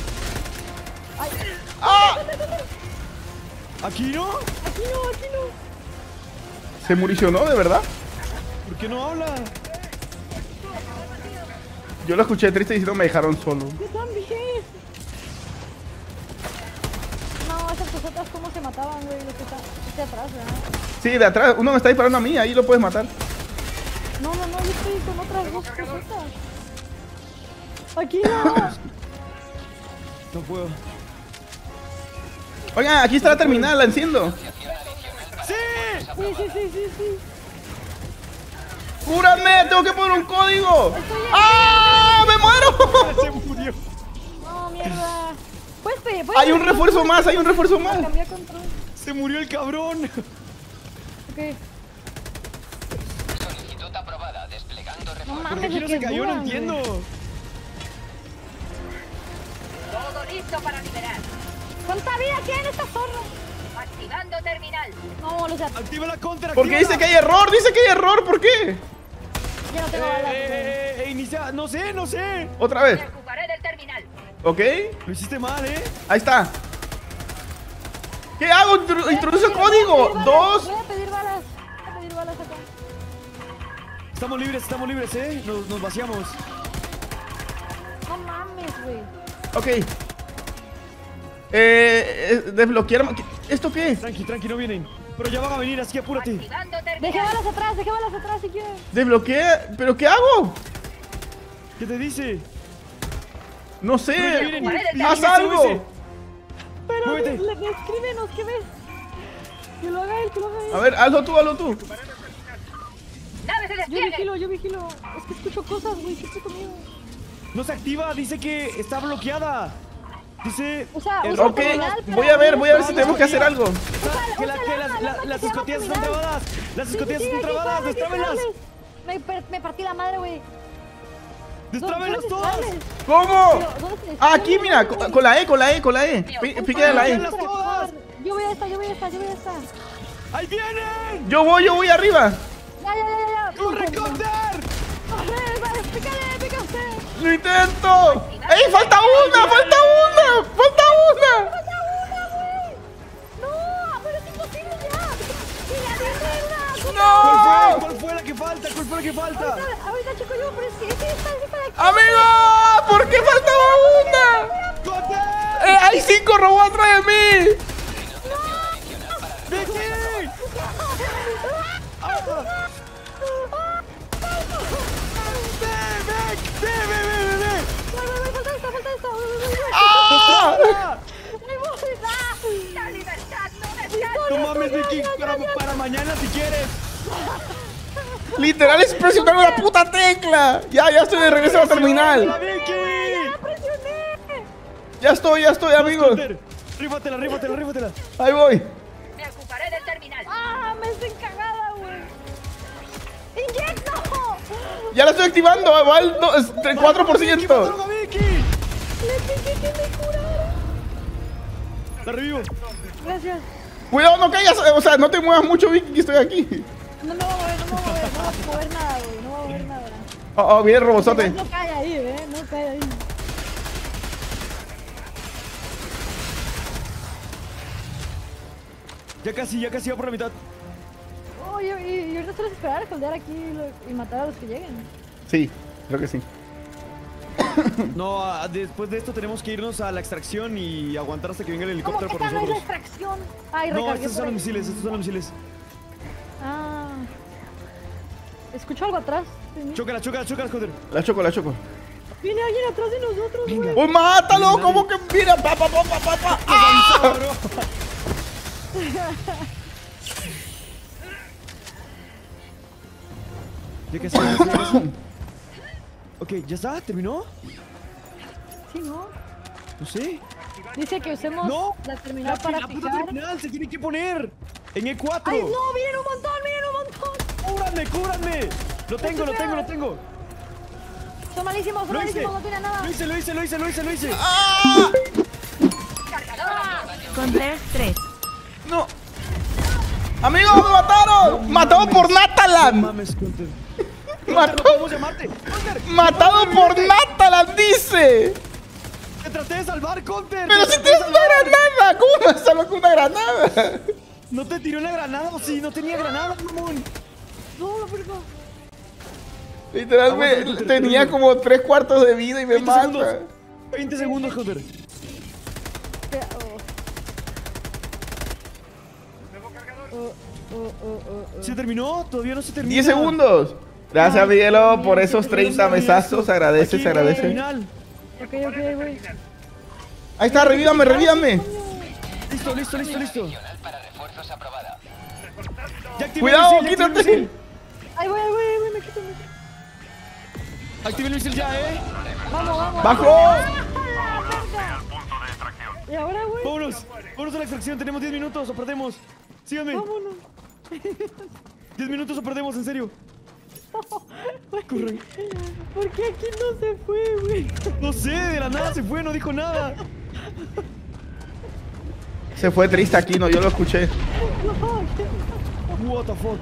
¡Ah! ¿Aquino? Aquí no, aquí no. Se muricionó, de verdad. ¿Por qué no habla? Yo lo escuché triste diciendo me dejaron solo. Yo también. No, esas cosotas cómo se mataban, güey, los que están este atrás, ¿verdad? Sí, de atrás, uno me está disparando a mí, ahí lo puedes matar. No, no, no, yo estoy con otras dos cosotas. Aquí no. No puedo. Oigan, aquí está la terminal, la enciendo. ¡Sí! Sí, sí, sí, sí, sí. ¡Cúrame! ¡Tengo que poner un código! ¡Ah! ¡Me muero! Se murió. No, mierda. Puedes pedir, puedes Hay un pedir refuerzo control. más, hay un refuerzo más. Cambiar control. Se murió el cabrón. Ok. Solicitud aprobada. Desplegando No refuerzo. ¿Por mames, qué Aquino lo se que cayó? No duran, güey. entiendo. Todo listo para liberar. ¿Cuánta vida tiene esta zorra? Activando terminal. No, los de Activa la contra. Porque actívala. dice que hay error, dice que hay error, ¿por qué? Yo no Eh, tengo balas. güey. eh, eh, eh, inicia. No sé, no sé. Otra Me vez, ocuparé del terminal. ¿ok? Lo hiciste mal, ¿eh? Ahí está. ¿Qué hago? Intru- Introduce el Voy a pedir código. balas, Dos. Voy a pedir balas. Voy a pedir balas acá. Estamos libres, estamos libres, ¿eh? Nos, nos vaciamos. No mames, güey. Ok. Eh, eh, desbloquear. ¿Esto qué es? Tranqui, tranqui, no vienen. Pero ya van a venir, así que apúrate. Activando Deje terminal. balas atrás, deje balas atrás si quieres. Desbloquea. ¿Pero qué hago? ¿Qué te dice? No Pero ya sé. vienen. Haz Súbese, algo. súbese. Pero Muévete. le, le- escríbenos, ¿qué ves? Que lo haga él, que lo haga él. A ver, hazlo tú, hazlo tú. Nave se Yo despliegue. vigilo, yo vigilo. Es que escucho cosas, güey. ¿Qué puto miedo? No se activa, dice que está bloqueada. Dice. O sea, el- usa Ok, terminal, pero voy a ver, voy a ver si no, tenemos que hacer algo. que, la- usa que la las, arma, la arma las que escotillas llama están terminal. trabadas. Las Sí, escotillas sí, sí, están aquí trabadas, está, aquí está, destrábelas. dale. Me, per- me partí la madre, güey. Destrábelas ¿Dónde todas. sales? ¿Cómo? Pero, ¿dónde se- Ah, aquí, mira, con, con la E, con la E, con la E. Pi- Píquele a la E. Destrábelas todas. Yo voy a esta, yo voy a esta, yo voy a esta. ¡Ahí vienen! Yo voy, yo voy arriba. Ya, ya, ya, ya, ya. ¡Corre, Copter! Corre, vale, pícale, pica usted. Lo intento. ¡Ey, falta una! ¡Falta una! ¡Falta una! ¡Falta una, güey! ¡No! ¡Pero es imposible ya! ¡Mira, mira, ¿Cuál fue? ¡No! ¿Cuál fue la que falta? ¿Cuál fue la que falta? Ahorita, ahorita checo yo, pero es que es que esta, es esta de aquí. ¡Amigo! ¿Por qué faltaba una? ¡Copter! Eh, hay cinco robots atrás de mí. ¡Vicky! ¡Ve, ve, ve, ve, ve, ve! Voy, voy, voy, falta esta, falta esta. Voy, voy, voy, voy. ¡Ah! Ahí voy, ah. La libertad no descansa. No mames, Vicky, para, para mañana si quieres. Literal es presionar una puta tecla. Ya, ya estoy de regreso a la ¡Hola, terminal. Vicky! ¡La presioné! Ya estoy, ya estoy, amigos. Copter, rífatela, rífatela, rífatela. Ahí voy. Me ocuparé del terminal. ¡Ah! Me estoy cagada, güey. ¡Inyecto! Ya la estoy activando. Va al do- es- tre- cuatro por ¡Vicky, ciento. mataron a Vicky! Le piqué que me curaron. La revivo. Gracias. Cuidado, no caigas. O sea, no te muevas mucho, Vicky, que estoy aquí. No me voy a mover, no me voy a mover, no voy a mover nada, güey. No voy a mover nada. Oh, oh, viene el robozote. No cae ahí, ¿eh? No cae ahí. Ya casi, ya casi va por la mitad. Oye, y, y ahorita solo es esperar a holdear aquí y, lo- y matar a los que lleguen. Sí, creo que sí. No, ah, después de esto tenemos que irnos a la extracción y aguantar hasta que venga el ¿Cómo helicóptero que por acá no es la nosotros. extracción? Ay, No, recargué estos son por los ahí. misiles, estos son los misiles. Ah. Escucho algo atrás. Chócala, chócala, chócala, joder. La choco, la choco. Viene alguien atrás de nosotros, güey. ¡Uy, mátalo! ¿Cómo que mira? ¡Pa, pa, pa, pa, pa, pa! ¡Ah! Ya que se ya casi. Ok, ¿ya está? ¿Terminó? Sí, ¿no? No sé. Dice que usemos No, la terminal La, para la puta fijar. terminal se tiene que poner en E cuatro. ¡Ay, no! ¡Vienen un montón! ¡Vienen un montón! ¡Cúbranme, cúbranme! Lo tengo, lo tengo, lo tengo. Son malísimos, son Lo hice. malísimos, no tienen nada. Lo hice, lo hice, lo hice, lo hice, lo hice. ¡Ah! Counter tres. ¡No! ¡Amigo, me mataron! ¡Matado por No Natalan! mames, Counter. Counter, Mató- no podemos llamarte. Counter. ¡Matado por Natalan, dice! Te traté de salvar, Counter. ¡Pero Te si traté de tienes una salvar. granada! ¿Cómo me salvo con una granada? No te tiré una granada, o sí, no tenía granada, mamón. No, la verdad. Literal, Aguanta, me- Counter, tenía termino. como tres cuartos de vida y me veinte mata. segundos. veinte segundos, Counter. Oh, oh, oh, oh, oh. ¿Se terminó? Todavía no se termina. diez segundos. Gracias, Miguelo, por esos treinta mesazos. Se agradece, Aquí, se agradece. terminal. Ok, ok, güey. Ahí está, revívame, revívame. Listo, listo, listo, listo. Ya activé Cuidado, el misil, ya activé el quítate. misil. Ay, güey, güey, güey, me quito, me quito. Activé el misil ya, eh. Vamos, vamos. ¡Bajo! ¡Ah, verga! Y ahora, güey, Vámonos. Vámonos a la extracción. Tenemos diez minutos o perdemos. Síganme. vámonos. diez minutos o perdemos, en serio. Corre. ¿Por qué aquí no se fue, güey? No sé, de la nada se fue, no dijo nada. Se fue triste aquí, no, yo lo escuché. No, ¿qué, What the fuck.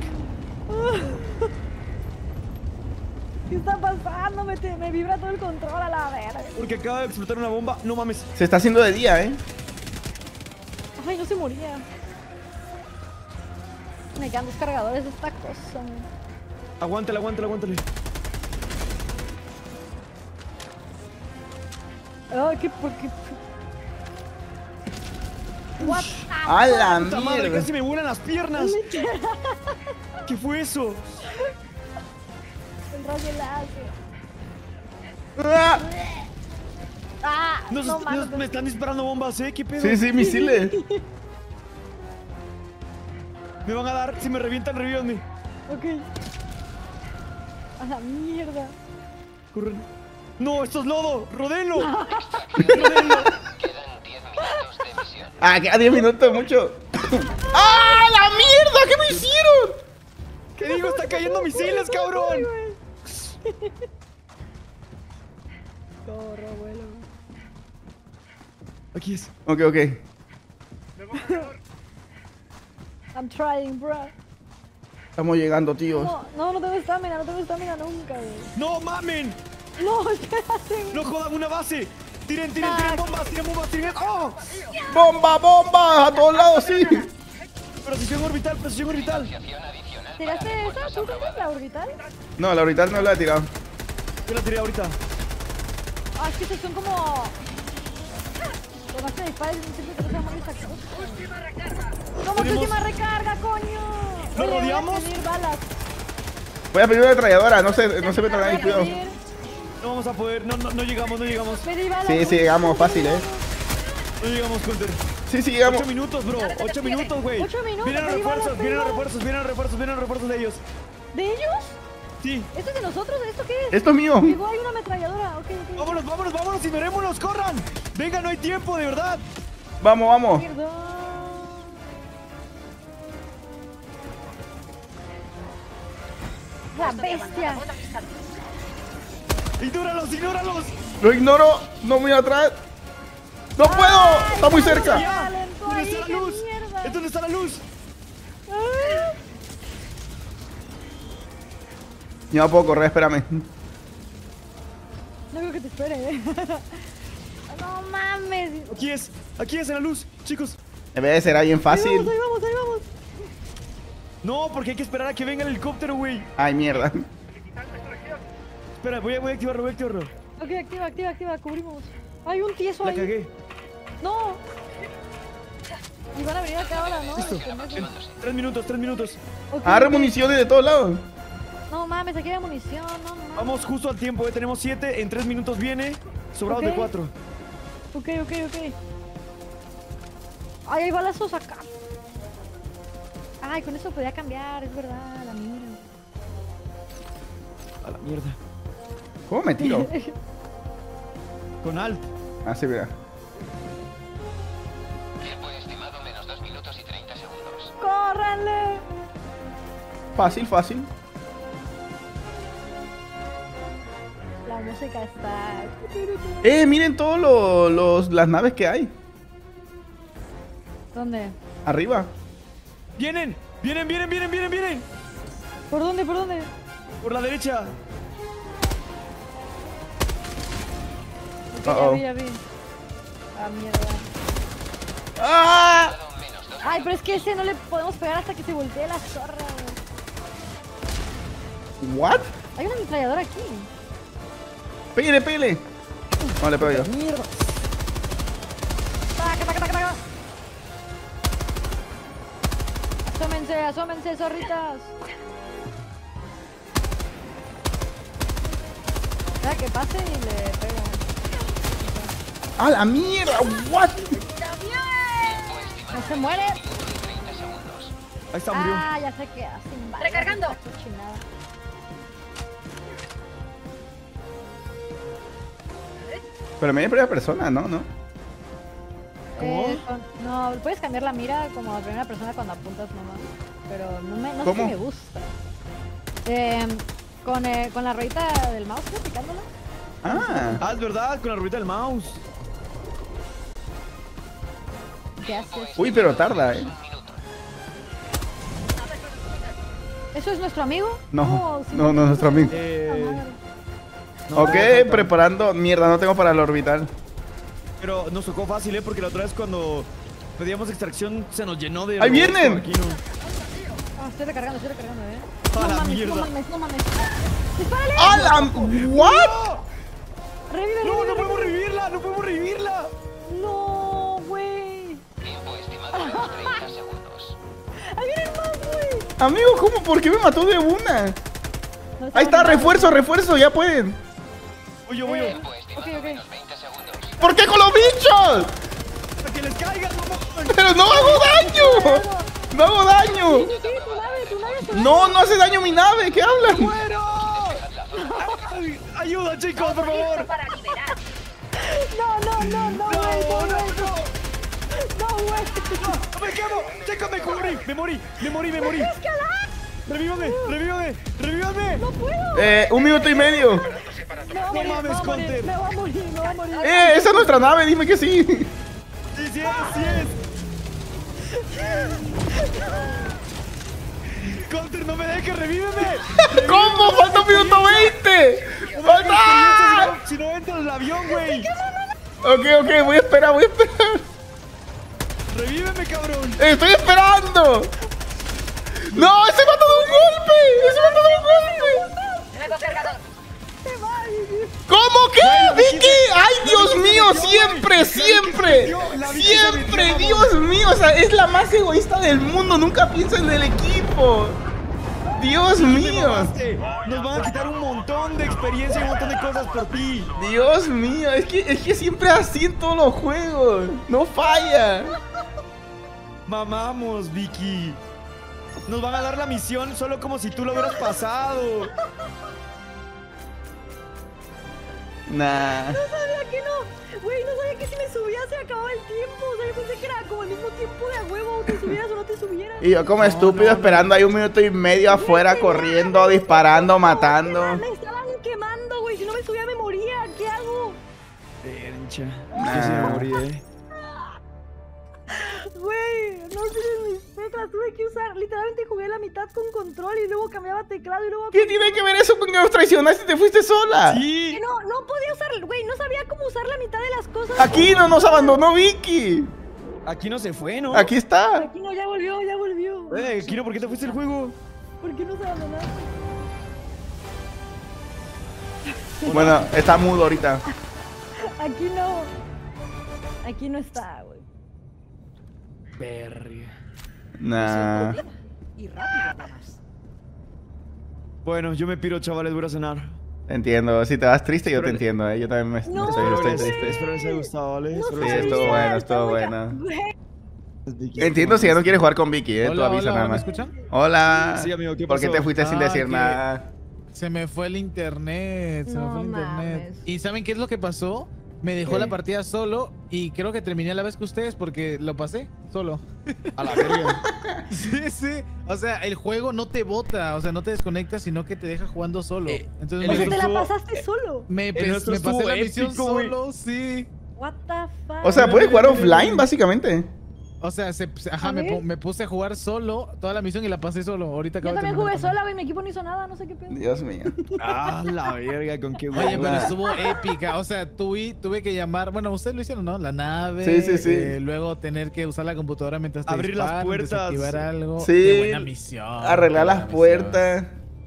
¿qué está pasando? Me, te- me vibra todo el control a la verga. Porque acaba de explotar una bomba. No mames. Se está haciendo de día, ¿eh? Ay, no se moría. Me quedan dos cargadores de esta cosa, güey. Aguántale, aguántale, aguántale. Ay, ¿qué? ¿Por qué? What the ¡A la Puta madre, mierda! casi me vuelan las piernas. ¿Qué fue eso? El rayo láser. ¡Ah! Ah, Nos, no nos- mames. me están disparando bombas, ¿eh? ¿Qué pedo? Sí, sí, misiles. Me van a dar. Si me revientan, revívanme. Ok. A la mierda. Corren. No, esto es lodo. Rodelo. Rodelo. Ah, queda diez minutos, mucho. ¡Ah, la mierda! ¿Qué me hicieron? ¿Qué digo? Está cayendo misiles, cabrón. Corre, abuelo. Aquí es. Ok, ok. I'm trying, bro. Estamos llegando, tíos. No, no, no tengo estamina, no tengo estamina nunca, güey. ¡No mamen! No, espérate, güey. ¡No jodan una base! ¡Tiren, tiren, tiren bombas! ¡Tiren bombas! ¡Tiren! ¡Oh! ¡Bomba, bomba! A todos lados, sí. Presión orbital, presión orbital. ¿Tiraste esa? ¿Tú tienes la orbital? No, la orbital no la he tirado. Yo la tiré ahorita. Ah, es que estos son como... Lo más que dispares siempre te vas a morir esta cosa. ¿Cómo que Tenemos- última recarga, coño? ¿Lo Oye, voy a rodeamos? pedir balas. Voy a pedir una ametralladora, no se, no se metan Voy ahí, a cuidado. pedir- No vamos a poder. No, no, no llegamos, no llegamos. Pedí balas. Sí, sí, llegamos fácil, eh. No llegamos, Counter. Sí, sí, llegamos. Ocho minutos, bro. Ocho minutos, güey. Ocho minutos, Vienen los pedí balas, refuerzos, pedí vienen los balas. refuerzos, vienen los refuerzos, vienen los refuerzos de ellos. ¿De ellos? Sí. ¿Esto es de nosotros? ¿Esto qué es? Esto es mío. Llegó ahí una ametralladora. Ok, ok. Vámonos, vámonos, vámonos y verémonos, corran. Venga, no hay tiempo, de verdad. Vamos, vamos. Perdón. La bestia. Ignóralos, ignóralos. Lo ignoro. No muy atrás. ¡No puedo! ¡Está muy cerca! Ya. Talento ¿Dónde ahí, está la qué luz? mierda. ¿Es dónde está la luz? Ah. Yo no puedo correr, espérame. No creo que te espere, eh. No mames. Aquí es, aquí es en la luz, chicos. Debe de ser bien Ahí vamos, fácil. ahí vamos, ahí vamos. No, porque hay que esperar a que venga el helicóptero, güey. Ay, mierda. Espera, voy a, voy a activarlo, voy a activarlo. Ok, activa, activa, activa, cubrimos. Hay un tieso La ahí. cagué. No. Y van a venir acá ahora, ¿no? Listo. Los pendejos. Tres minutos, tres minutos. Ok, Agarra ok. municiones de todos lados. No mames, aquí hay munición, no, no mames. Vamos justo al tiempo, eh. Tenemos siete. En tres minutos viene. Sobrados Ok. de cuatro. Ok, ok, ok. Ay, hay balazos acá. Ay, con eso podía cambiar, es verdad, la mira. A la mierda. ¿Cómo me tiro? Con alt. Ah, sí, mira. Tiempo estimado menos dos minutos y treinta segundos. ¡Córranle! Fácil, fácil. La música está... Eh, miren todos los, los- las naves que hay. ¿Dónde? Arriba. ¡Vienen! ¡Vienen, vienen, vienen, vienen, vienen! ¿Por dónde, por dónde? Por la derecha. Ok, ya Uh-oh. vi, ya vi. Ah, mierda. ¡Ah! Ay, pero es que ese no le podemos pegar hasta que se voltee la zorra, güey. ¿What? Hay una ametralladora aquí. Pégale, pégale. No le pego yo. Mierda. Taca, taca, taca, taca. Asómense, asómense, zorritas. Deja que pase y le pego. ¡Ah, la mierda! ¿What? No se muere. Ahí está, murió. Ah, ya se queda sin balas. Recargando. Esta cochinada. Pero me primera persona, ¿no? ¿No? ¿Cómo? Eh, con- no, puedes cambiar la mira como a primera persona cuando apuntas nomás. Pero no me, no sé ¿Cómo? si me gusta. Eh, con, eh, con la ruedita del mouse, ¿no? Picándola. Ah. Ah, es verdad, con la ruedita del mouse. ¿Qué haces? Uy, pero tarda, ¿eh? ¿Eso es nuestro amigo? No, sí, no, no es nuestro amigo. Ah, Eh, madre. no, Ok, no, no, no. preparando. Mierda, no tengo para el orbital. Pero nos tocó fácil, ¿eh? Porque la otra vez cuando pedíamos extracción se nos llenó de... ¡Ahí robots vienen! por aquí, ¿no? Ah, estoy recargando, estoy recargando, eh. A No la mames, mierda. no mames, no mames. ¡Dispárale! ¡Ah, la... ¿What? ¡Revive, ¡No, revive, no podemos revive! revivirla! ¡No podemos revivirla! ¡No, güey! Tiempo estimado menos treinta segundos. ¡Ahí vienen más, güey! Amigo, ¿cómo? ¿Por qué me mató de una? No, Ahí está, no, refuerzo, refuerzo, ya pueden. Voy yo, voy yo. Tiempo estimado ok, ok. menos veinte segundos. ¿Por qué con los bichos? ¡Para que les caigan, mamón! Pero no hago daño. No hago daño. Sí, sí, tu nave, tu nave, tu nave. No, no hace daño mi nave, ¿qué hablan? ¡Muero! Ay, ¡ayuda, chicos, por favor! Para liberar. No, no, no, no, ¡No, güey, no, no, güey. no! No, güey. ¡No me quemo! ¡Chicos, me morí! ¡Me morí! ¡Me morí, me morí! ¡Revívame! ¡Revívame! ¡Revívame! No puedo. Eh, un minuto y medio. Me va a morir, mames, me va a morir, Counter. me va a morir, me va a morir. Eh, esa es nuestra nave, dime que sí. ¡Sí, sí es! ¡Sí es! ¡Counter, no me dejes! ¡Revíveme! ¿Cómo? Falta un minuto veinte. ¡Falta! Si no entra el avión, güey. Ok, ok, voy a esperar, voy a esperar. ¡Revíveme, cabrón! ¡Estoy esperando! ¡No! ¡Ese mató de un golpe! ¡Ese mató de un golpe! Nuevo cargador. ¿Cómo que, Vicky? ¡Ay, Dios mío! ¡Siempre, siempre! ¡Siempre! ¡Dios mío! O sea, es la más egoísta del mundo. Nunca piensa en el equipo. ¡Dios mío! Mamaste. Nos van a quitar un montón de experiencia y un montón de cosas por ti. Dios mío, es que, es que siempre es así en todos los juegos. No falla. Mamamos, Vicky. Nos van a dar la misión solo como si tú lo hubieras pasado. Nah. No sabía que no. Güey, no sabía que si me subía se acababa el tiempo. O sea, yo pensé que era como el mismo tiempo de a huevo. Te subieras o no te subieras. Y yo como estúpido esperando ahí un minuto y medio afuera, corriendo, disparando, matando. Me estaban quemando, güey. Si no me subía me moría. ¿Qué hago? Percha. Nah. Yo sí me morí, eh. Güey, no tienes mis teclas. Tuve que usar. Literalmente jugué la mitad con control y luego cambiaba teclado y luego. ¿Qué tiene que ver eso con que nos traicionaste y te fuiste sola? Sí. Que no, no podía usar. Güey, no sabía cómo usar la mitad de las cosas. Aquí no nos abandonó Vicky. Aquí no se fue, ¿no? Aquí está. Aquí no, ya volvió, ya volvió. Eh, Kiro, ¿por qué te fuiste del juego? ¿Por qué nos abandonaste? Bueno, está mudo ahorita. Aquí no. Aquí no está, güey. Verga. Nah. Y rápido, además. Bueno, yo me piro, chavales, voy a cenar. Entiendo, si te vas triste yo te Espero- entiendo, ¿eh? Yo también me No, estoy, Espero estoy les, triste. espero les haya gustado, ¿vale? No Espero Sí, les haya estuvo gustado. bueno, estuvo muy ca- bueno. güey. Entiendo si ya no quieres jugar con Vicky, ¿eh? Tú Hola, avisa hola, nada ¿me más. escuchan? Hola. Sí, amigo, ¿qué ¿Por qué pasó? te fuiste sin Ah, decir que- nada? Se me fue el internet, se me No fue el internet. mames. ¿Y saben qué es lo que pasó? Me dejó ¿Qué? la partida solo y creo que terminé a la vez que ustedes porque lo pasé solo. A la verga. Sí, sí. O sea, el juego no te bota, o sea, no te desconecta, sino que te deja jugando solo. Eh, Entonces el O sea, me, te la estuvo- pasaste solo. me, el pe- nuestro me pasé estuvo la misión épico, güey. solo, sí. What the fuck. O sea, puedes jugar offline, básicamente. O sea, se, se- ajá, A me, ver. pu- me puse a jugar solo toda la misión y la pasé solo. Ahorita Yo acabo de también terminar jugué también. sola, güey. Mi equipo no hizo nada, no sé qué pedo. Dios mío. Ah, la verga, con qué Oye, pero hueva. estuvo épica. O sea, tuve, tuve que llamar. Bueno, ustedes lo hicieron, ¿no? La nave. Sí, sí, sí. eh, luego tener que usar la computadora mientras te Abrir las disparan, puertas. desactivar algo. Sí. Qué buena misión. Arreglar qué las buena puertas.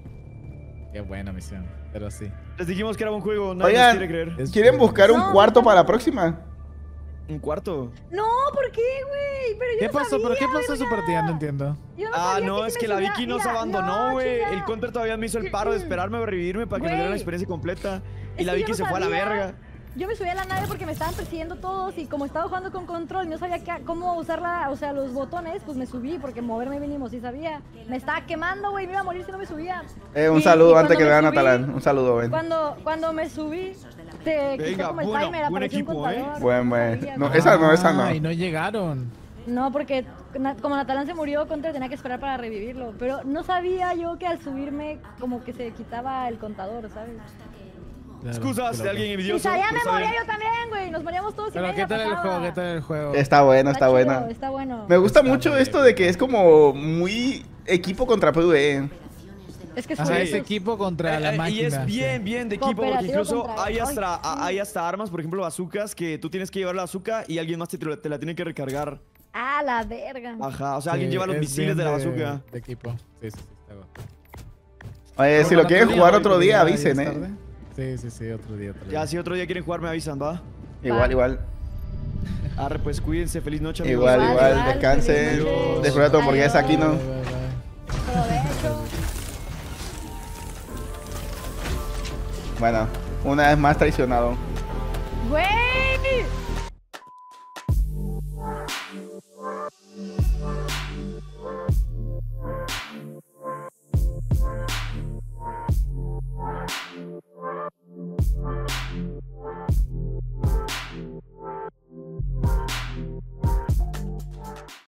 misión. Qué buena misión. Pero sí. Les dijimos que era buen juego, nadie Oigan, nos quiere creer. Es- ¿quieren buscar un No, cuarto no, para la no. próxima? ¿Un cuarto? No, ¿por qué, güey? Pero yo ¿Qué no pasó? ¿Pero sabía, qué pasó güey, su partida? No entiendo. Yo no Ah, sabía no, si es me que la subía- Vicky nos mira, abandonó, no, güey. chinga. El counter todavía me hizo el paro de esperarme a revivirme para que me Güey. diera la experiencia completa. Y Es la que yo Vicky no se fue a la sabía. verga. Yo me subí a la nave porque me estaban persiguiendo todos y como estaba jugando con control y no sabía qué- cómo usar la, o sea, los botones, pues me subí porque moverme mínimo sí sabía. Me estaba quemando, güey, me iba a morir si no me subía. Eh, un Y- saludo y antes que cuando vean me a Talán. subí- Un saludo, ven. Cuando, cuando me subí, te quitó Venga, como el bueno, timer, buen apareció un equipo, ¿eh? contador. Buen, no buen. sabía, No, güey. esa no, esa no. Ay, no llegaron. No, porque na- como Natalán se murió, Contra tenía que esperar para revivirlo. Pero no sabía yo que al subirme como que se quitaba el contador, ¿sabes? Claro, Excusas qué de loco. alguien Y envidioso. sabía pero me está moría bien. yo también, güey. Nos moríamos todos y Pero nadie ¿qué la tal el pasaba. juego? ¿Qué tal el juego? Está bueno, está chido, buena. Está bueno. Me gusta Está mucho muy esto de que es como muy equipo contra PvE. Es que Ajá, soy es equipo contra la Eh, eh, máquina. y es sí. bien, bien de equipo, porque Cooperativo incluso contra- hay Ay, hasta, sí. a- hay hasta armas, por ejemplo, bazucas, que tú tienes que llevar la bazooka y alguien más te, te la tiene que recargar. Ah, la verga. Ajá, o sea, Sí, alguien lleva los es misiles bien de la bazooka. De equipo. Sí, sí, sí. Está bueno. Oye, si lo quieren jugar otro día, avisen, eh. Sí, sí, sí, otro día, otro día. Ya, si otro día quieren jugar, me avisan, ¿va? Igual, igual. Arre, pues cuídense, feliz noche, amigos. Igual, Igual, igual. igual, Descansen. feliz noche. Disfruta tu hamburguesa aquí, ¿no? Bye, bye, bye. Provecho. Bueno, una vez más traicionado. Güey.